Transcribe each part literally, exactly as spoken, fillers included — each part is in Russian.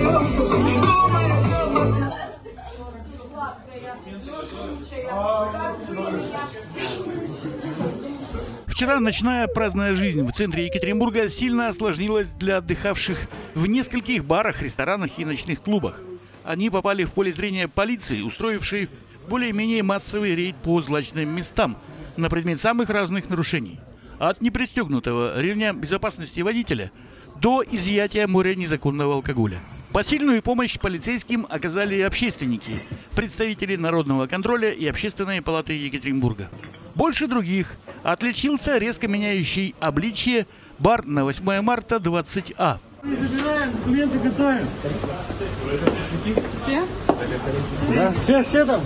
Вчера ночная праздная жизнь в центре Екатеринбурга сильно осложнилась для отдыхавших в нескольких барах, ресторанах и ночных клубах. Они попали в поле зрения полиции, устроившей более-менее массовый рейд по злачным местам на предмет самых разных нарушений. От непристегнутого ремня безопасности водителя до изъятия моря незаконного алкоголя. Посильную помощь полицейским оказали и общественники, представители Народного контроля и Общественной палаты Екатеринбурга. Больше других отличился резко меняющий обличье бар на восьмое марта двадцать А. Забираем, документы готовим. Все? Да. Все, все там.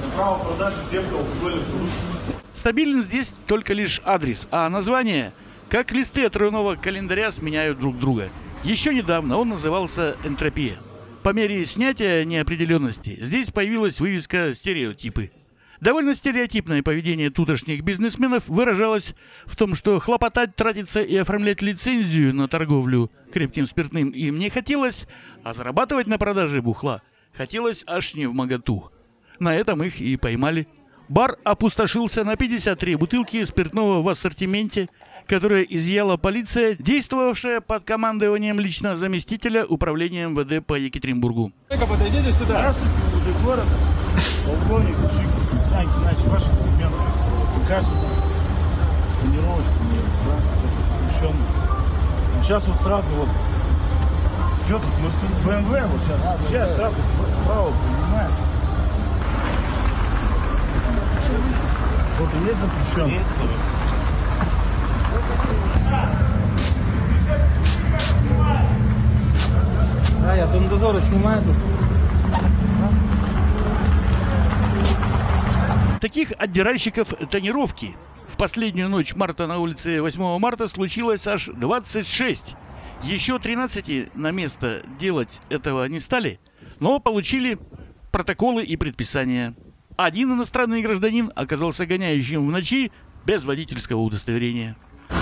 Стабилен здесь только лишь адрес, а название, как листы отрывного календаря, сменяют друг друга. Еще недавно он назывался «Энтропия». По мере снятия неопределенности здесь появилась вывеска «Стереотипы». Довольно стереотипное поведение тутошних бизнесменов выражалось в том, что хлопотать, тратиться и оформлять лицензию на торговлю крепким спиртным им не хотелось, а зарабатывать на продаже бухла хотелось аж невмоготу. На этом их и поймали. Бар опустошился на пятьдесят три бутылки спиртного в ассортименте, которое изъяла полиция, действовавшая под командованием лично заместителя управления эм вэ дэ по Екатеринбургу. Подойдите сюда. Здравствуйте, города. Полковник, Саньки, значит, ваши документы. Приказ, тренировочка, да, сейчас вот сразу вот, что тут, мы с бэ эм вэ, вот сейчас, сейчас сразу право принимаем. Что-то есть запрещено? Да, я тут дозоры снимаю тут. Таких отдиральщиков тонировки в последнюю ночь марта на улице восьмого марта случилось аж двадцать шесть. Еще тринадцать на место делать этого не стали, но получили протоколы и предписания. Один иностранный гражданин оказался гоняющим в ночи без водительского удостоверения.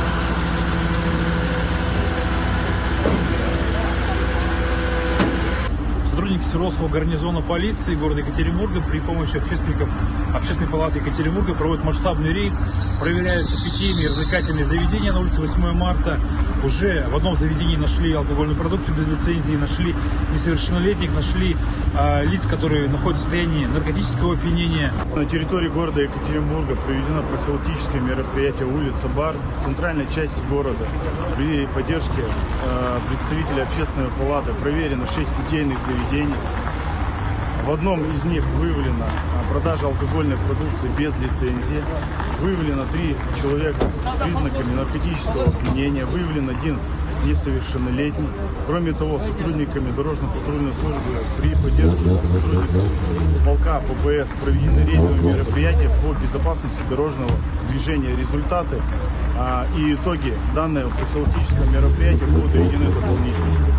Сотрудники Свердловского гарнизона полиции города Екатеринбурга при помощи общественников Общественной палаты Екатеринбурга проводят масштабный рейд, проверяются питейные и развлекательные заведения на улице восьмое марта. Уже в одном заведении нашли алкогольную продукцию без лицензии, нашли несовершеннолетних, нашли э, лиц, которые находятся в состоянии наркотического опьянения. На территории города Екатеринбурга проведено профилактическое мероприятие «Улица Бар» в центральной части города. При поддержке э, представителей Общественной палаты проверено шесть питейных заведений. В одном из них выявлена продажа алкогольной продукции без лицензии. Выявлено три человека с признаками наркотического опьянения. Выявлен один несовершеннолетний. Кроме того, сотрудниками дорожно-патрульной службы при поддержке сотрудников полка пэ бэ эс проведены рейдовые мероприятия по безопасности дорожного движения. Результаты а, и итоги данного профилактического мероприятия будут доведены дополнительно.